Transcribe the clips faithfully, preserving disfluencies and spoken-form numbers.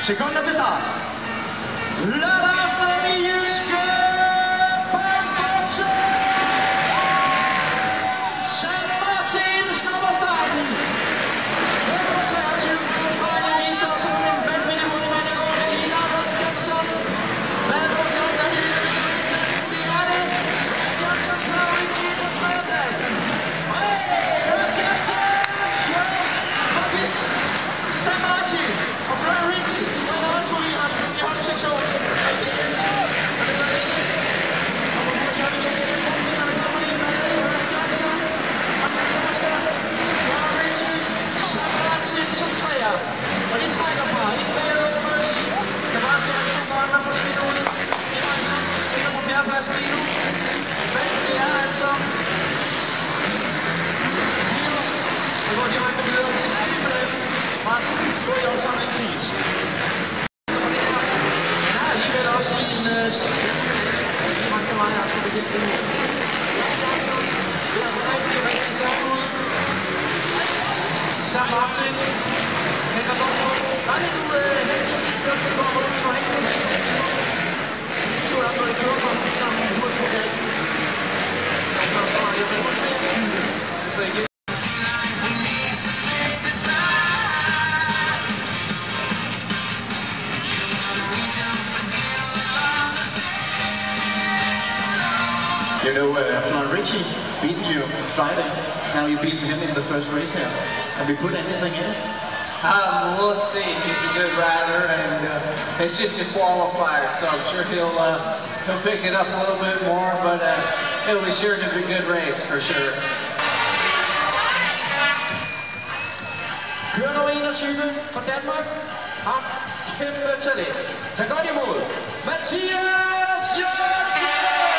Sekunder til start. Lørdag aften i Jyske Bankbokse. San Martin snupper starten. Nummer treogtyve, Frøjle viser som en vanvittig muligmand i går med Lina og Skjønsson. Hvad er det, der er det? Det er det. Skjønsson klarer i tid på tredjepladsen. Og det er Skjønsson. Forbi San Martin og Florenti. Og jeg har også forbi ham i holdsektionen. Det er en tur. Og det er længe. Og hvorfor gør vi igen igen? Punkterne kommer lige med. Det er Skjønsson. Og den første. Florenti. San Martin som træer. Og de trækker fra. Ikke bag Åbers. Det var så en godt, der forsvinder ud. Det var altså ikke på fjerdepladsen lige nu. Men det er altså det går direkte videre til Sibelem. Resten går i opsamlingstid. Og det her, den er alligevel også i en mange veje, jeg tror bekendt det nu. Det er rigtig, rigtig stærkt ud. San Martin hænger godt på. Der er lidt nu heldig at sige, at det kommer ud for ekstra. De to andre, der kører på sammen med hovedet på kassen. Der står jeg med nummer treogtyve. Så igen. You know, uh, Florenti beat you Friday. Now you beat him in the first race here. Have you put anything in? Um, we'll see. He's a good rider, and uh, it's just a qualifier, so I'm sure he'll uh, he'll pick it up a little bit more. But uh, it'll be sure to be a good race for sure. Kører nummer enogtyve for Danmark. Har kæmpe talent. Tag godt imod Mathias Jørgensen!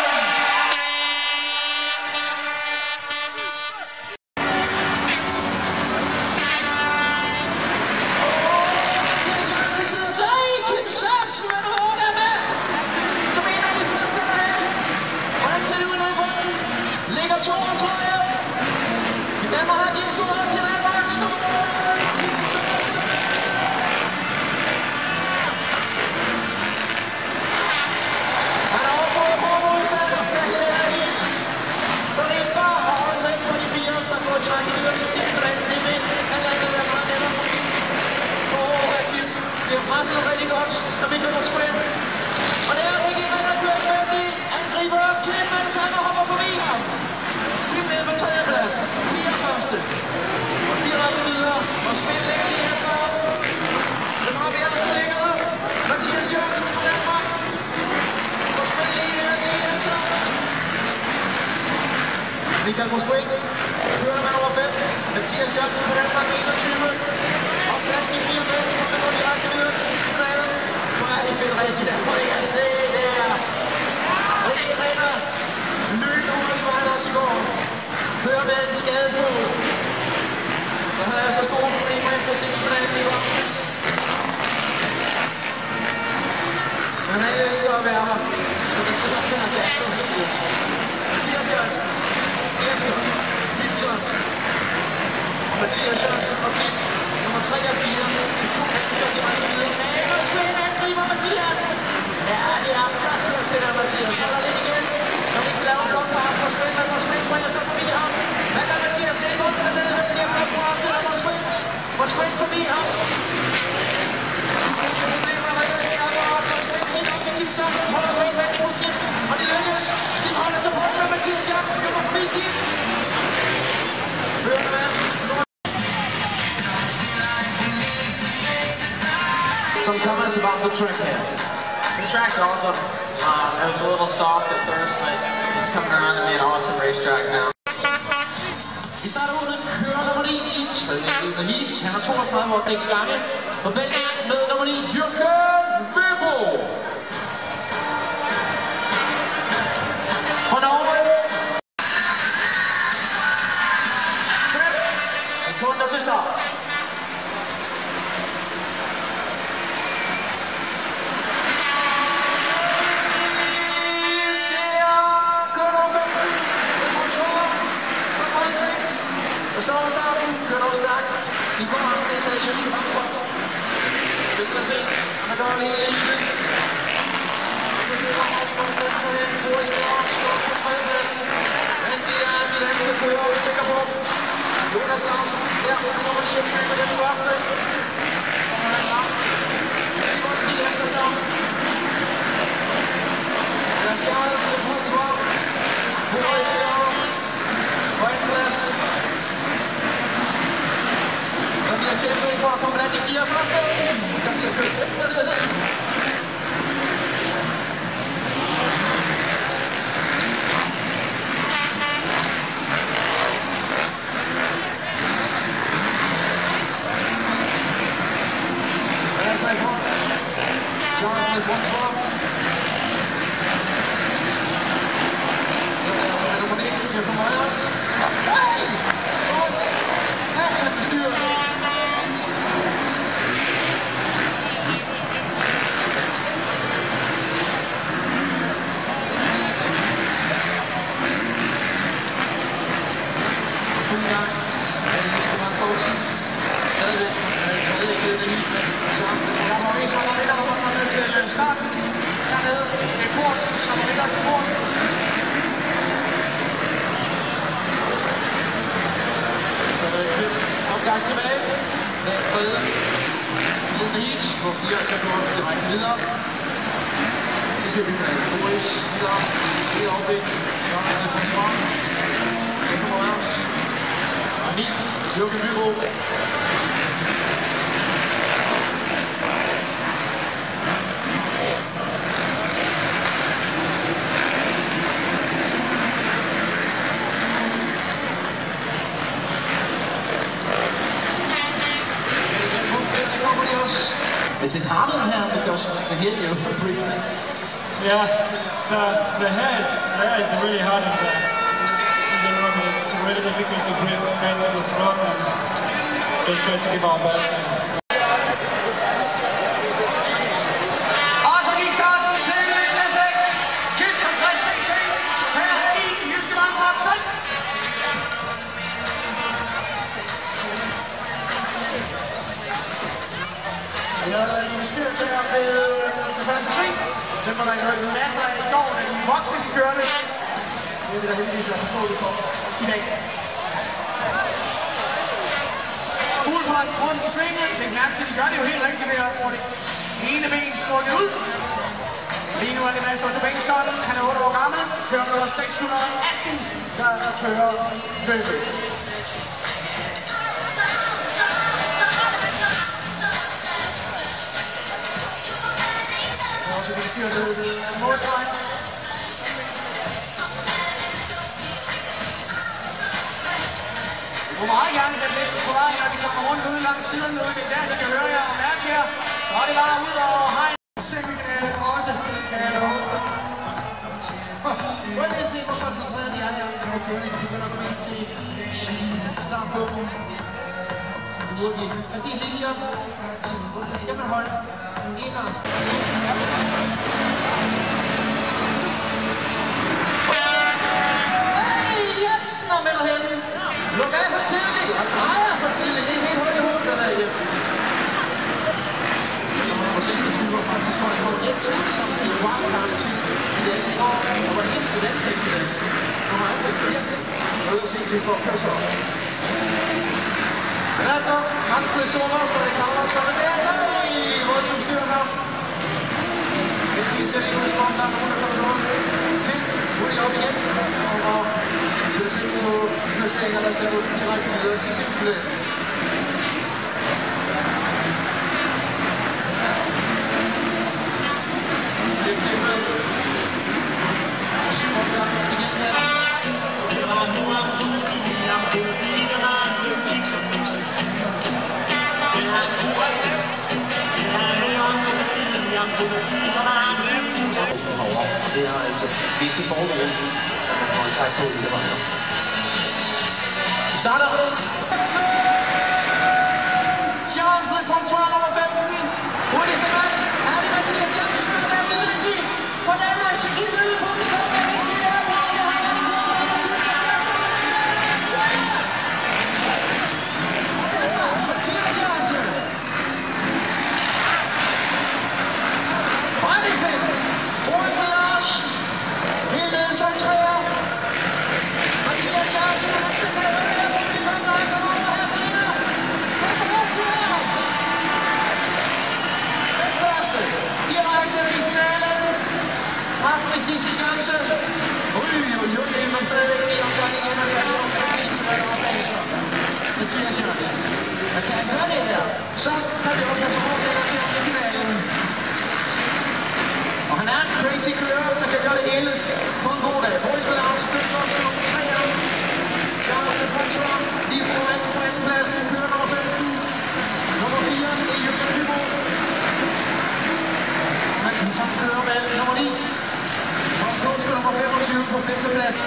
Presset rigtig godt, når vi kommer sgu ind. Og det er Rikke Mann, der kører indvendig. Angriber op, Kim med det samme hopper forbi ham. Kim nede på tredjeplads. Fire første. Og direkte videre. Og spil ligger lige efter. Dem har vi alle kollegerne. Mathias Jørgensen fra Danmark. Og spil lige, lige efter. Michael Mosquin kører med nummer fem. Mathias Jørgensen fra Danmark enogtyve. Og blandt de fire bedste, der går direkte videre til finalen. Hvor er det fedt race i dag, må jeg se der. Rikke Renner løb ud i vejen også i går. Kører med en skadefod. Der havde jeg så store problemer efter semifinalen i går. Men han elsker at være her, så der skal nok finde at gøre det helt ud. Mathias Jørgensen, efter Kim Sørensen. Og Mathias Jørgensen og Kim. Nummer tre og fire. De to anfører de mange videre. Men og Svend angriber Mathias. Ja, det er flot kørt det der, Mathias. Så er lidt igen. Når vi ikke laver nok på ham på Svend, men Svend springer så forbi ham. Hvad gør Mathias? Det er godt dernede. Han bliver nok på os, eller Svend. Svend forbi ham. Problemer redder det her, hvor Svend helt op med Kim Sørensen. Holder på en vand mod Kim. Og det lykkes. Kim holder sig på med Mathias Jørgensen. Kommer forbi Kim. Førende vand. Some comments about the track here. The track's awesome. Um, it was a little soft at first, but it's coming around to be an awesome racetrack now. Vi starter ud med kører nummer ni i tredje del af heat. Han har toogtredive år dæks gange. For Belgien med nummer ni, Jürgen Webo. For Norge. fem sekunder til start. Der står med starten, kører over stærkt. I går aften, det er så i Jyske Bankbokse. Spændende ting. Han gør en hel elite. Men det er de danske kører, vi tænker på. Jonas Larsen, der kommer lige at købe den første. Og han Larsen. Simon Pia Andersen. Der er fjernet til Forsvar. Boris Bjerg. Højpladsen. Der bliver kæmpet for at komme blandt de fire første. Der bliver kørt tæt på det. Jonathan Brunsborg. Så er nummer nitten til for mig også. Hey! Godt! Action bestyrer. Fuld gang. Er det ikke meget Poulsen? Stadigvæk. Er det tredje i det lige? Der er mange samaritter, der kommer ned til starten. Dernede ved porten, samaritter til porten. Så er det fedt. Opgang tilbage. Den tredje. Lille heat, hvor fire til går direkte videre. Så ser vi med Boris videre. Det er overblik. Så er det fra Svar. Det er for Rørs. Og ni. Lukke Bybro. Is it harder here because I hear you breathing? Yeah, the, the head, the head is really hard in the, in the room. It's really difficult to breathe mainly the throat and just try to give our best. Og så gik starten til Klasse seks. Kids halvtreds C C. Her i Jyske Bank Voksen. Vi havde en styr der med den første sving. Den var der jo en masse af i går, da de voksne de kørte. Det er vi da heldigvis være forståeligt for i dag. Fuglpoint rundt i svinget. Læg mærke til, de gør det jo helt rigtigt ved at få det ene ben strukket ud. Lige nu er det Mads Otto Bengtsson. Han er otte år gammel. Kører nummer seks hundrede atten, der kører løbet. Så vi styrer ned målstregen. Jeg vil meget gerne være lidt på vej, når vi kommer rundt ude langs siden ude. Det er der, jeg kan høre jer og mærke her. Så er det bare ud og hegn. Semifinalen også, kan jeg love. Prøv lige at se, hvor koncentreret de er her. Når kørende begynder at gå ind til startbukken. Hurtigt. Og de linjer, det skal man holde. Inderst. Hey, Jensen og melder hen. Luk af for tidligt. Og drejer for tidligt. Det er helt hul i hovedet, der er hjemme. Så nummer seksogtyve var faktisk for at få Jensen, som fik wildcard til i dag i år. Og var den eneste danske i dag. Nummer andet virkelig noget at se til for at køre sig op. Men altså, Ramsted Sommer, så er det Kavlers kommer der så i vores udstyren her. Vi ser lige ud som der er nogen, der kommer rundt til. Nu er de op igen. Og vi vil se på placeringer, der ser ud direkte videre til semifinalen. Det er kæmpe. Syv omgang igen her. Det er altså visse fordele, at man får en træk på i det vejre. Vi starter. Jonathan François nummer femten. Hurtigste mand. Er det Mathias Jensen, der er medvendig for Danmarks indøde publikum. Er det til der, hvor det har været for Mathias Jensen. sidste chance. Ui, ui, ui, det er man stadigvæk i omgang igen, og det er så op bag sig. Mathias Jørgensen. Men kan han gøre det her, så kan vi også have forhåbninger til om i finalen. Og han er en crazy kører, der kan gøre det hele på en god dag. Boris Belaus kører op som træer. Jarl Forsvar lige foran på andenpladsen, kører nummer femten. Nummer fire, det er Jørgen Dybo. Man kan så køre med nummer ni. Og Kås på nummer femogtyve på femtepladsen.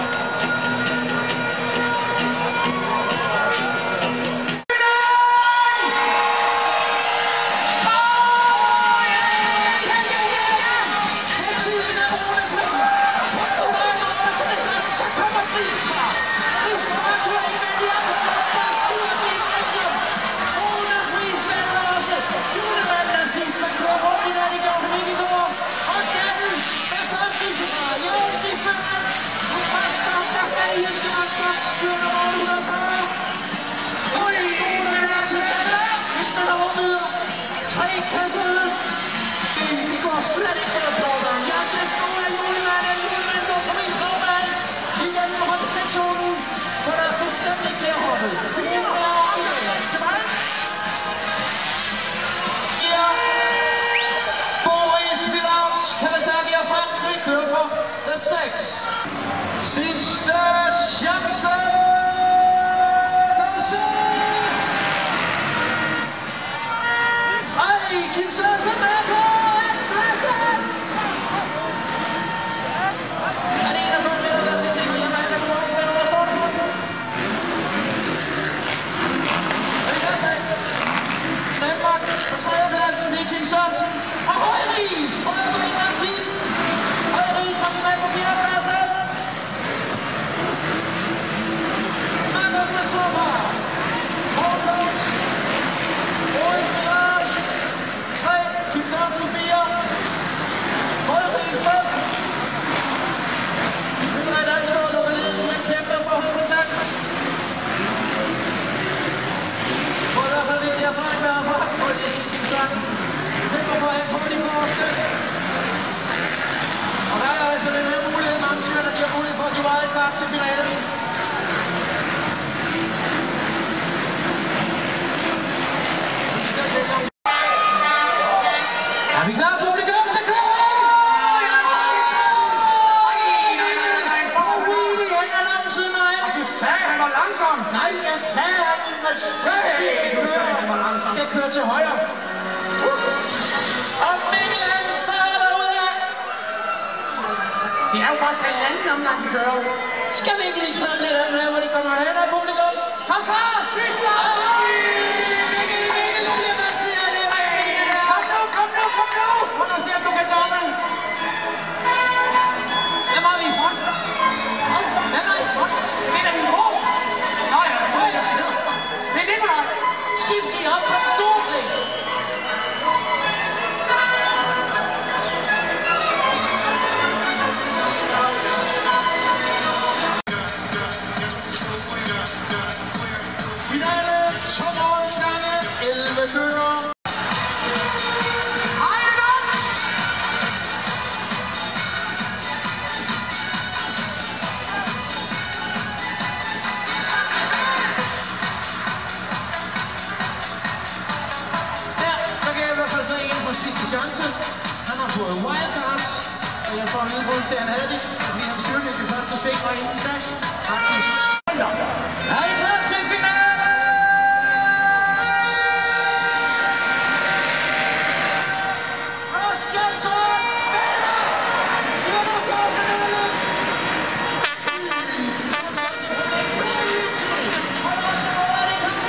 seks. Sidste chance. Kom så. Ej, Kim Sørensen med på pladsen. Er det enogfyrre meter, lad os se, hvor jeg er på morgen, men hvor står det på? Danmark på tredjepladsen, det er Kim Sørensen. Og Højris prøver at vinde af Kim. Højris har vi med på fjerdepladsen. Magnus Latsummer. Hårdlunds. Boris Belaus. tre. Kim Sørensen fire. Højris fem. Nikolaj Dansgaard lukker lidt med kæmpe for holdkontakt. På i hvert fald ved de erfaring med at få ham på listen, Kim Sørensen. Kæmper for ham på de forreste. Og der er altså lidt mere mulighed, mange tyrer, der giver mulighed for at give wildcard til finalen. Er vi klar, publikum, til kører? Og Willy, han er langsom, nej. Du sagde, han var langsom. Nej, jeg sagde, han var Hey, du sagde, han var langsom. skal køre til højre. Og Mikkel, han farer derudad. Det er jo først en anden omgang, de kører. Skal vi ikke lige klappe lidt af med, hvor de kommer hen, og publikum? Kom så, sidste! Mikkel, Mikkel, nu bliver man siger det. Kom nu, kom nu, kom nu! Prøv at se, om du kan domme. Hvem har vi i front? Hvem er i front? Det er da min bror. Nå ja, det er Nikolaj. Skift lige op på en stor blik. Finale, sommerårsgange, elleve kører. Sidste chance. Han har fået wildcard, og jeg får en udbrud til, at han havde det, fordi han styrkede det første stik og inden da. Faktisk. Er I klar til finale? Og skal så vinder! Vinder for finalen! Hold også over, det kommer!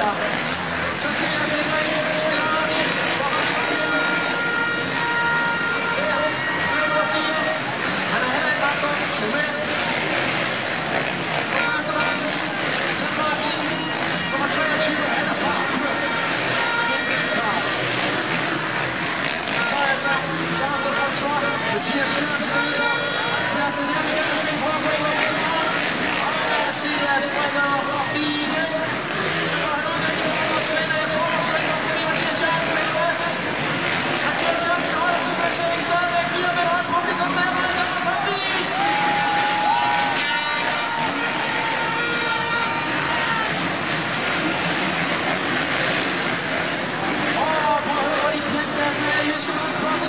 der. Så skal jeg finde en spiller. Hvor har vi igen? Her, nummer fire. Han er heller ikke ret godt. Semel. San Martin. Nummer treogtyve. Han er bare kørt. Så er så Garde François. Mathias Sørensen leder. Pladsen er nærmest gennem spil på at gå ind. Og Mathias springer forbi igen. Og han er med og Svende. Jeg tror, at Svende var forbi Mathias Sørensen lidt rød. Mathias Sørensen holder sin placering stadigvæk. Giver med hånd. Publikum med mig. Der var forbi. Åh, prøv at høre, hvor de klemte deres her i Jyske Markboksen.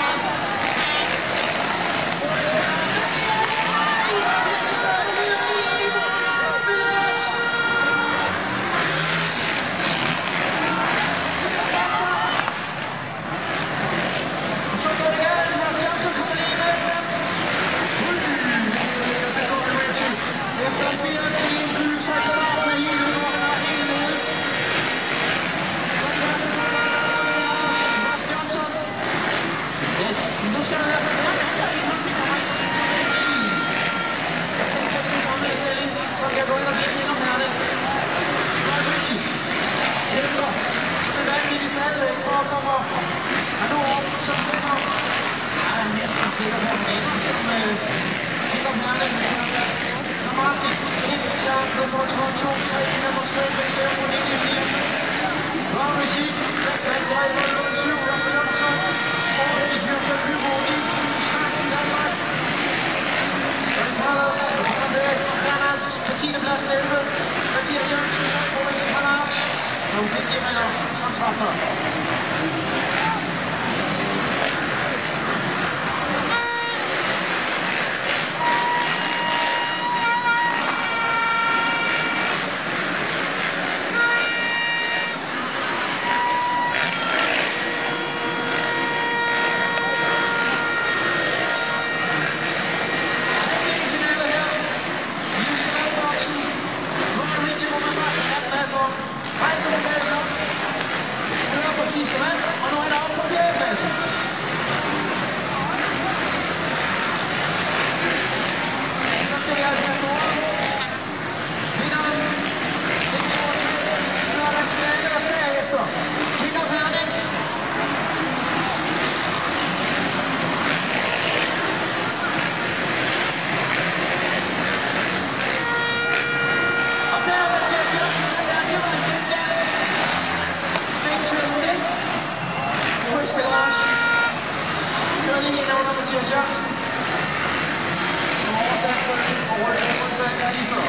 Mathias Sørensen, Boris Halars, og det giver man som træffer. Sidste mand, og nu er der oppe på fjerdepladsen. Så skal vi altså have gode. Vinderen, den toogtredive, lørdagsfinale og derefter. Vinder Herning. Og der er Mathias Sørensen, der er det var en fin dag. Kører lige ind under Mathias Sørensen. Og oversat sådan og rødt modsat lige før.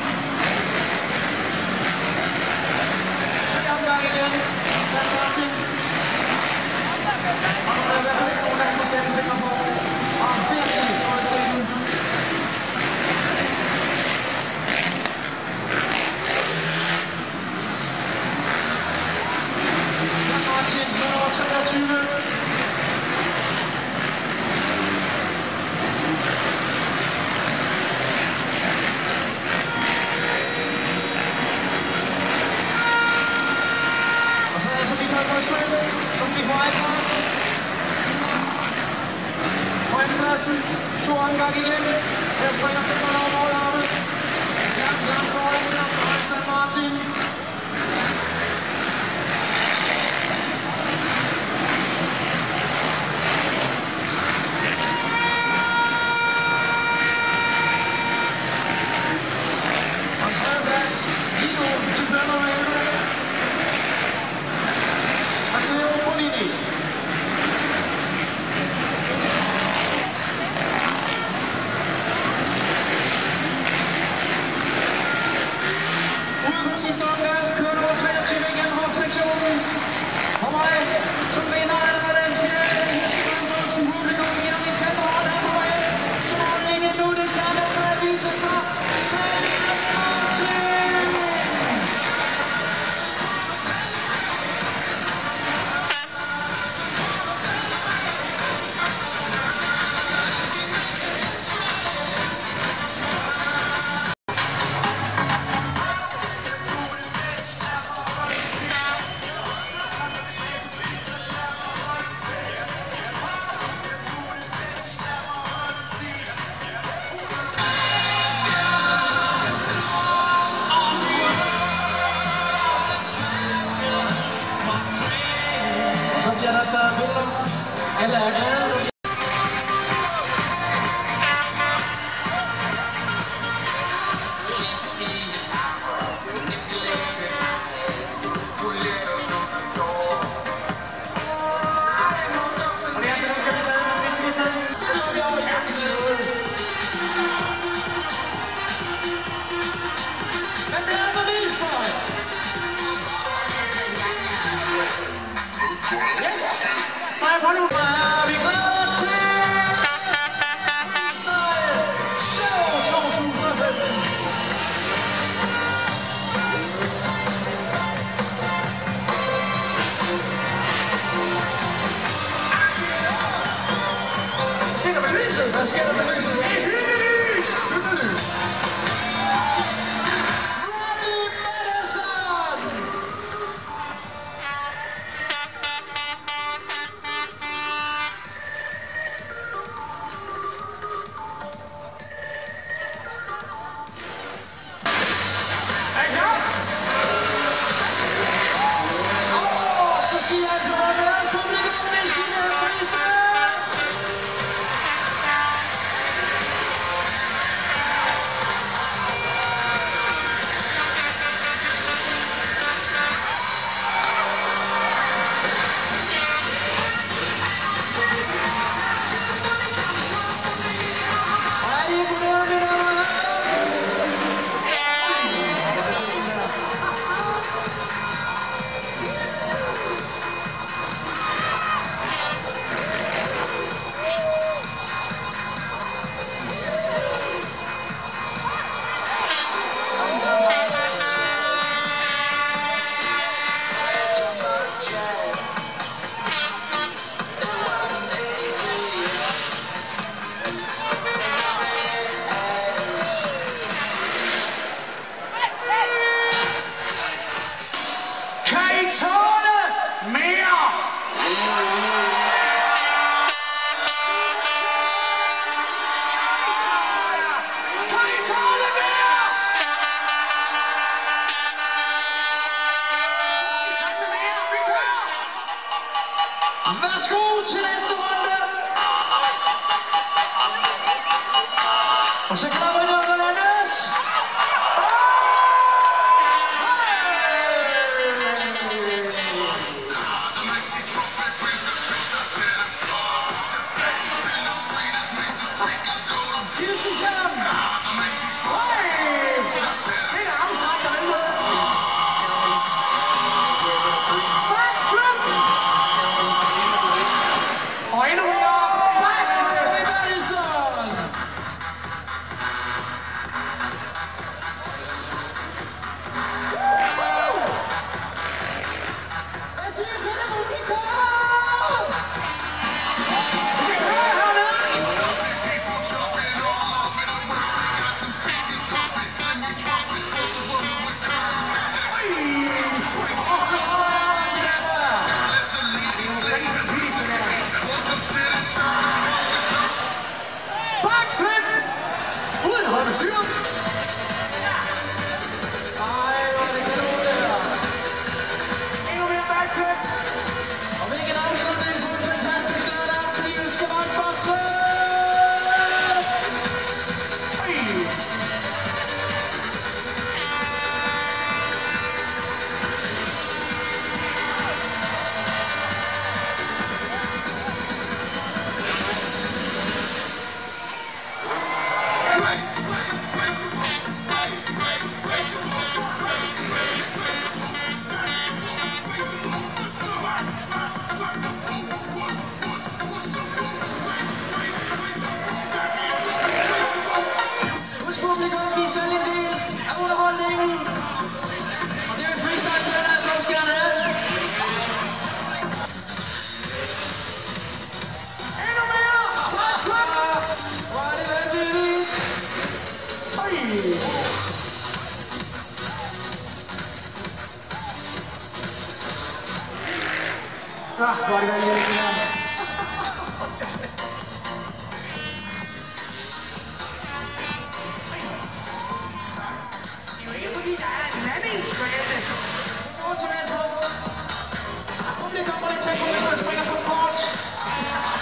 Tre omgang igen. San Martin. Og nu er der i hvert fald ikke nogen, der kan sætte en finger på. Og virkelig godt til den. San Martin, nummer treogtyve. Som fik Whitehart på andenpladsen, to omgang igen. Her springer femmerne over målarme. Langt, langt foran til San Martin. Og tredjeplads lige nu til nummer elleve. Matteo Bonini. Ude på sidste omgang kører nummer treogtyve igennem hovedsektionen. For mig, som vinder af den finale i Jyske Markboksen, publikum giver mit kæmpe hårdt af på vej. Så må den ikke nu, det tager noget for at vise sig. San Martin! Eller er det? Hvad sker der med lyset? Et lys! Lys! Robbie Madison! Er I klar? Åh, så skal I altså have været publikum med sine frister! Værsgo til næste runde. Og så klapper I under landes. Ah, hvor er det vanvittigt, det her. Det er jo ikke fordi, der er en landingsbane. Publikum må lige tage på, hvis man springer for kort.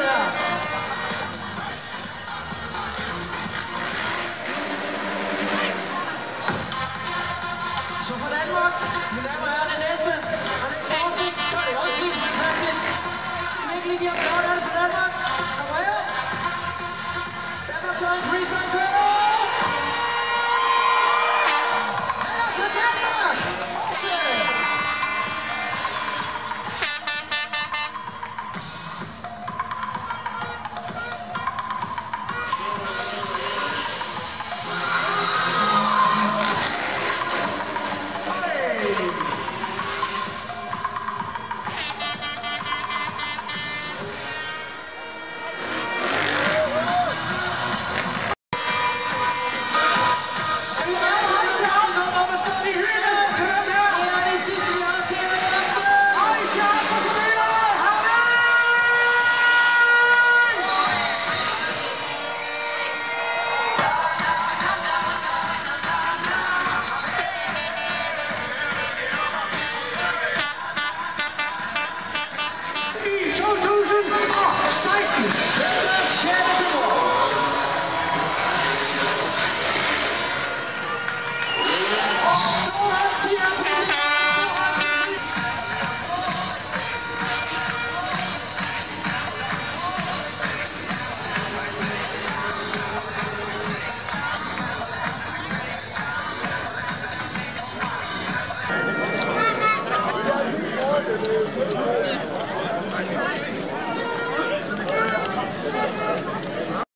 her. Så for Danmark, mine damer og herrer, det næste, og det er Korsi, og det er også helt fantastisk. Skal vi ikke lige give ham godt af det for Danmark? Kom her. Danmarks egen freestyle